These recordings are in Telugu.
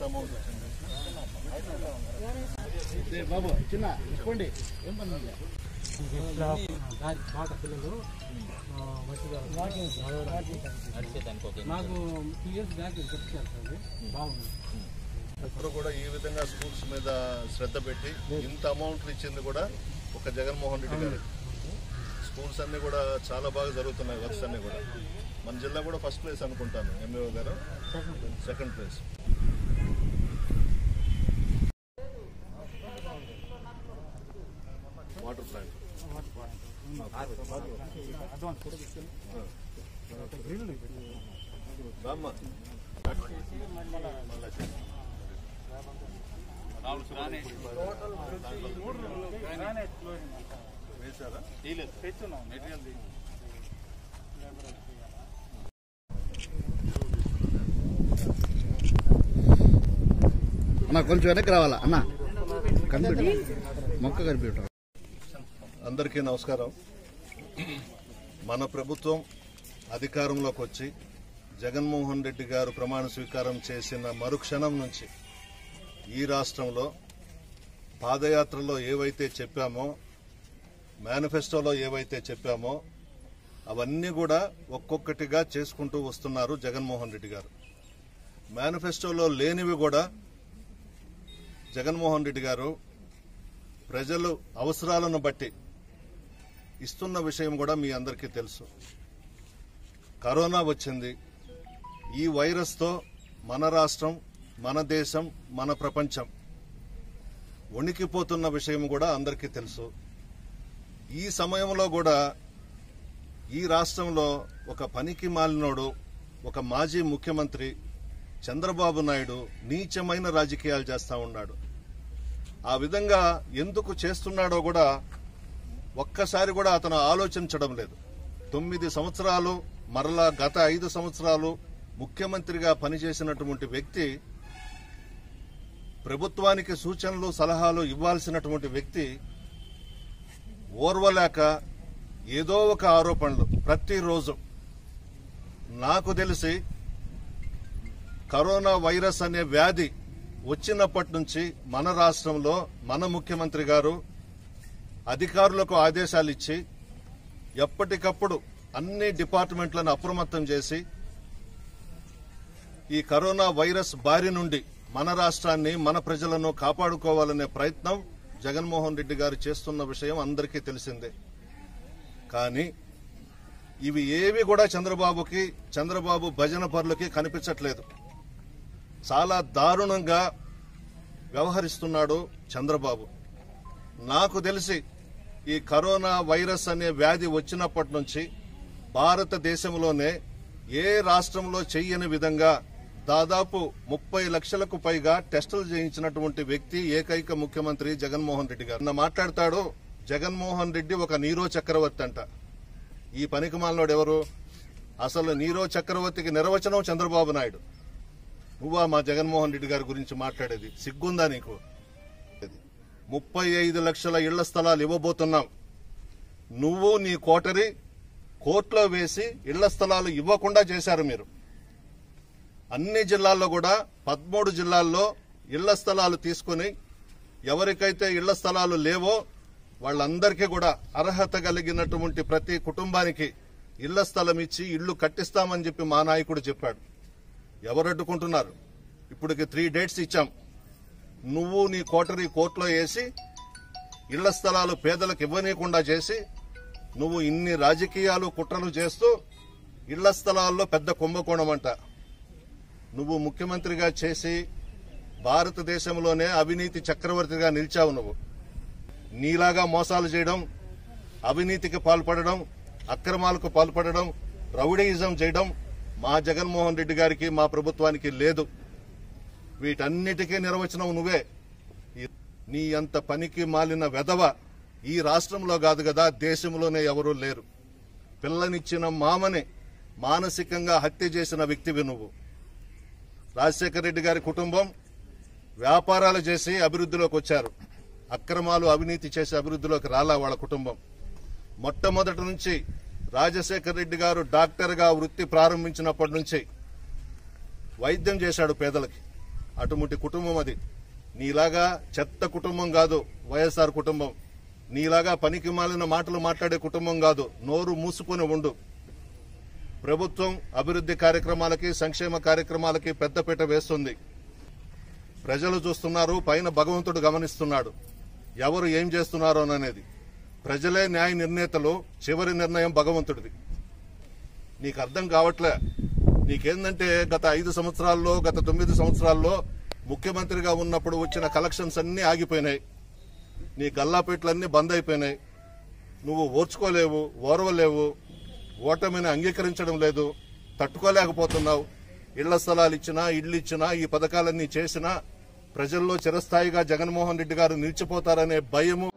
అమౌంట్ వచ్చింది బాబు చిన్న చెప్పండి ఏం పని నాకు 2 years బ్యాక్ చెప్తారు బాగుంది. ఇప్పుడు కూడా ఈ విధంగా స్కూల్స్ మీద శ్రద్ధ పెట్టి ఇంత అమౌంట్లు ఇచ్చింది కూడా ఒక జగన్మోహన్ రెడ్డి గారు. స్కూల్స్ అన్ని కూడా చాలా బాగా జరుగుతున్నాయి. వర్క్స్ అన్ని కూడా మన జిల్లా కూడా ఫస్ట్ ప్లేస్ అనుకుంటాను. ఎంఏఓ గారు సెకండ్ ప్లేస్. వాటర్ ప్లాంట్ వేసారా? మెటీరియల్ అన్న కొంచెం వెనక్కి రావాలా అన్న కంప్యూటర్ మొక్క కంప్యూటర్. అందరికీ నమస్కారం. మన ప్రభుత్వం అధికారంలోకి వచ్చి జగన్మోహన్ రెడ్డి గారు ప్రమాణ స్వీకారం చేసిన మరుక్షణం నుంచి ఈ రాష్ట్రంలో పాదయాత్రలో ఏవైతే చెప్పామో, మేనిఫెస్టోలో ఏవైతే చెప్పామో అవన్నీ కూడా ఒక్కొక్కటిగా చేసుకుంటూ వస్తున్నారు జగన్మోహన్ రెడ్డి గారు. మేనిఫెస్టోలో లేనివి కూడా జగన్మోహన్ రెడ్డి గారు ప్రజలు అవసరాలను బట్టి ఇస్తున్న విషయం కూడా మీ అందరికీ తెలుసు. కరోనా వచ్చింది. ఈ వైరస్తో మన రాష్ట్రం, మన దేశం, మన ప్రపంచం వణికిపోతున్న విషయం కూడా అందరికీ తెలుసు. ఈ సమయంలో కూడా ఈ రాష్ట్రంలో ఒక పనికి మాలినోడు, ఒక మాజీ ముఖ్యమంత్రి చంద్రబాబు నాయుడు నీచమైన రాజకీయాలు చేస్తా ఉన్నాడు. ఆ విధంగా ఎందుకు చేస్తున్నాడో కూడా ఒక్కసారి కూడా అతను ఆలోచించడం లేదు. 9 సంవత్సరాలు మరలా గత 5 సంవత్సరాలు ముఖ్యమంత్రిగా పనిచేసినటువంటి వ్యక్తి, ప్రభుత్వానికి సూచనలు సలహాలు ఇవ్వాల్సినటువంటి వ్యక్తి ఓర్వలేక ఏదో ఒక ఆరోపణలు ప్రతిరోజు. నాకు తెలిసి కరోనా వైరస్ అనే వ్యాధి వచ్చినప్పటి నుంచి మన రాష్ట్రంలో మన ముఖ్యమంత్రి గారు అధికారులకు ఆదేశాలు ఇచ్చి ఎప్పటికప్పుడు అన్ని డిపార్ట్మెంట్లను అప్రమత్తం చేసి ఈ కరోనా వైరస్ బారి నుండి మన రాష్ట్రాన్ని, మన ప్రజలను కాపాడుకోవాలనే ప్రయత్నం జగన్మోహన్ రెడ్డి గారు చేస్తున్న విషయం అందరికీ తెలిసిందే. కానీ ఇవి ఏవి కూడా చంద్రబాబు భజన పరులకి కనిపించట్లేదు. చాలా దారుణంగా వ్యవహరిస్తున్నాడు చంద్రబాబు. నాకు తెలిసి ఈ కరోనా వైరస్ అనే వ్యాధి వచ్చినప్పటి నుంచి భారతదేశంలోనే ఏ రాష్ట్రంలో చెయ్యని విధంగా దాదాపు 30 లక్షలకు పైగా టెస్టులు చేయించినటువంటి వ్యక్తి ఏకైక ముఖ్యమంత్రి జగన్మోహన్ రెడ్డి గారు. మాట్లాడతాడు జగన్మోహన్ రెడ్డి ఒక నీరో చక్రవర్తి అంట. ఈ పనికిమాలినోడు ఎవరు? అసలు నీరో చక్రవర్తికి నిర్వచనం చంద్రబాబు నాయుడు. నువ్వా మా జగన్మోహన్ రెడ్డి గారి గురించి మాట్లాడేది? సిగ్గుందా నీకు? 35 లక్షల ఇళ్ల స్థలాలు ఇవ్వబోతున్నాం. నువ్వు నీ కోటరి కోర్టులో వేసి ఇళ్ల స్థలాలు ఇవ్వకుండా చేశారు మీరు. అన్ని జిల్లాల్లో కూడా 13 జిల్లాల్లో ఇళ్ల స్థలాలు తీసుకుని ఎవరికైతే ఇళ్ల స్థలాలు లేవో వాళ్ళందరికీ కూడా అర్హత కలిగినటువంటి ప్రతి కుటుంబానికి ఇళ్ల స్థలం ఇచ్చి ఇళ్లు కట్టిస్తామని చెప్పి మా నాయకుడు చెప్పాడు. ఎవరు అడ్డుకుంటున్నారు? ఇప్పటికి 3 డేట్స్ ఇచ్చాం. నువ్వు నీ కోటరీ కోర్టులో వేసి ఇళ్ల స్థలాలు పేదలకు ఇవ్వనీయకుండా చేసి నువ్వు ఇన్ని రాజకీయాలు కుట్రలు చేస్తూ ఇళ్ల స్థలాల్లో పెద్ద కుంభకోణం అంట. నువ్వు ముఖ్యమంత్రిగా చేసి భారతదేశంలోనే అవినీతి చక్రవర్తిగా నిలిచావు. నువ్వు నీలాగా మోసాలు చేయడం, అవినీతికి పాల్పడడం, అక్రమాలకు పాల్పడడం, రౌడీయిజం చేయడం మా జగన్మోహన్ రెడ్డి గారికి, మా ప్రభుత్వానికి లేదు. వీటన్నిటికీ నిర్వచనం నువ్వే. నీ అంత పనికి మాలిన వెధవ ఈ రాష్ట్రంలో కాదు కదా, దేశంలోనే ఎవరూ లేరు. పిల్లనిచ్చిన మామని మానసికంగా హత్య చేసిన వ్యక్తివి నువ్వు. రాజశేఖర రెడ్డి గారి కుటుంబం వ్యాపారాలు చేసి అభివృద్ధిలోకి వచ్చారు. అక్రమాలు అవినీతి చేసి అభివృద్ధిలోకి రాలా వాళ్ళ కుటుంబం. మొట్టమొదటి నుంచి రాజశేఖర రెడ్డి గారు డాక్టర్గా వృత్తి ప్రారంభించినప్పటి నుంచి వైద్యం చేశాడు పేదలకి. అటువంటి కుటుంబం అది. నీలాగా చెత్త కుటుంబం కాదు వైఎస్ఆర్ కుటుంబం. నీలాగా పనికి మాలిన మాటలు మాట్లాడే కుటుంబం కాదు. నోరు మూసుకొని ఉండు. ప్రభుత్వం అభివృద్ధి కార్యక్రమాలకి, సంక్షేమ కార్యక్రమాలకి పెద్దపీట వేస్తుంది. ప్రజలు చూస్తున్నారు, పైన భగవంతుడు గమనిస్తున్నాడు ఎవరు ఏం చేస్తున్నారో అనేది. ప్రజలే న్యాయ నిర్ణేతలు, చివరి నిర్ణయం భగవంతుడిది. నీకు అర్థం కావట్లే. నీకేందంటే గత 5 సంవత్సరాల్లో, గత 9 సంవత్సరాల్లో ముఖ్యమంత్రిగా ఉన్నప్పుడు వచ్చిన కలెక్షన్స్ అన్నీ ఆగిపోయినాయి. నీ గల్లాపేట్లన్నీ బంద్ అయిపోయినాయి. నువ్వు ఓర్చుకోలేవు, ఓర్వలేవు, ఓటమిని అంగీకరించడం లేదు, తట్టుకోలేకపోతున్నావు. ఇళ్ల స్థలాలు ఇచ్చినా, ఇళ్లు ఇచ్చినా, ఈ పథకాలన్నీ చేసినా ప్రజల్లో చిరస్థాయిగా జగన్మోహన్ రెడ్డి గారు నిలిచిపోతారనే భయము.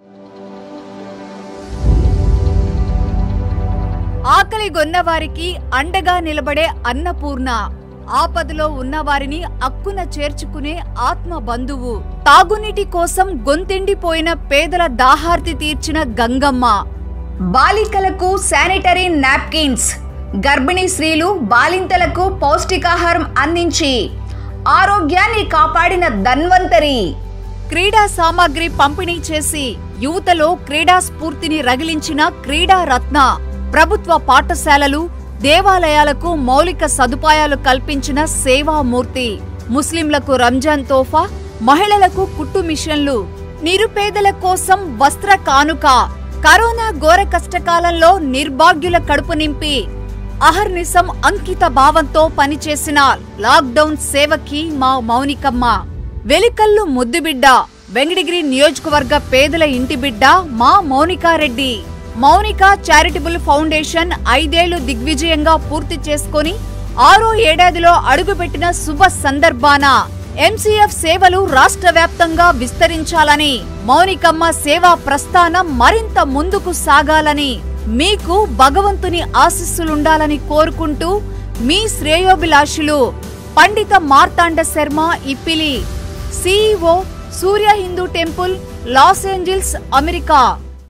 ఆకలిగొన్న వారికి అండగా నిలబడే అన్నపూర్ణ, ఆపదలో ఉన్నవారిని అక్కున చేర్చుకునే ఆత్మ బంధువు, తాగునీటి కోసం గొంతెండిపోయిన పేదల దాహార్తి తీర్చిన గంగమ్మ, బాలికలకు శానిటరీ నాప్కిన్స్, గర్భిణీ స్త్రీలు బాలింతలకు పౌష్టికాహారం అందించి ఆరోగ్యాన్ని కాపాడిన ధన్వంతరి, క్రీడా సామాగ్రి పంపిణీ చేసి యువతలో క్రీడా స్ఫూర్తిని రగిలించిన క్రీడా రత్న, ప్రభుత్వ పాఠశాలలు, దేవాలయాలకు మౌలిక సదుపాయాలు కల్పించిన సేవామూర్తి, ముస్లింలకు రంజాన్ తోఫా, మహిళలకు కుట్టు మిషన్లు, నిరుపేదల కోసం వస్త్ర కానుక, కరోనా ఘోర కష్టకాలంలో నిర్భాగ్యుల కడుపు నింపి అహర్నిశం అంకిత భావంతో పనిచేసిన లాక్డౌన్ సేవకి మా మౌనికమ్మ, వెలికల్లు ముద్దుబిడ్డ, వెంకటగిరి నియోజకవర్గ పేదల ఇంటి బిడ్డ మా మౌనికారెడ్డి. మౌనిక చారిటబుల్ ఫౌండేషన్ 5 ఏళ్లు దిగ్విజయంగా పూర్తి చేసుకుని 6వ ఏడాదిలో అడుగుపెట్టిన శుభ సందర్భాన ఎంసీఎఫ్ సేవలు రాష్ట్ర వ్యాప్తంగా విస్తరించాలని, మౌనికమ్మ సేవా ప్రస్థానం మరింత ముందుకు సాగాలని, మీకు భగవంతుని ఆశీస్సులుండాలని కోరుకుంటూ మీ శ్రేయోభిలాషులు Pandita Marthanda Sharma, Ippili, CEO, Surya Hindu temple, Los Angeles, America.